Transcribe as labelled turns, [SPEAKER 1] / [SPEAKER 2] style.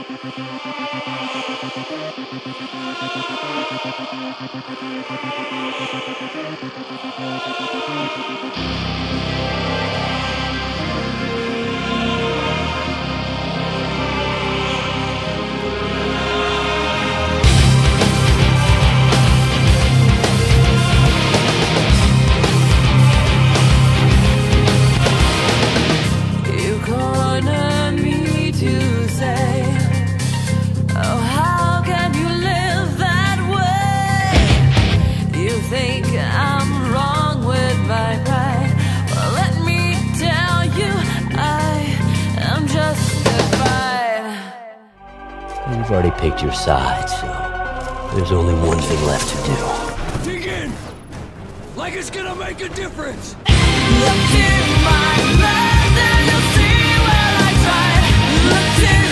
[SPEAKER 1] You've already picked your side, so there's only one thing left to do.
[SPEAKER 2] Dig in! Like it's gonna make a difference!
[SPEAKER 3] Look in my eyes and you'll see where I tried. Look in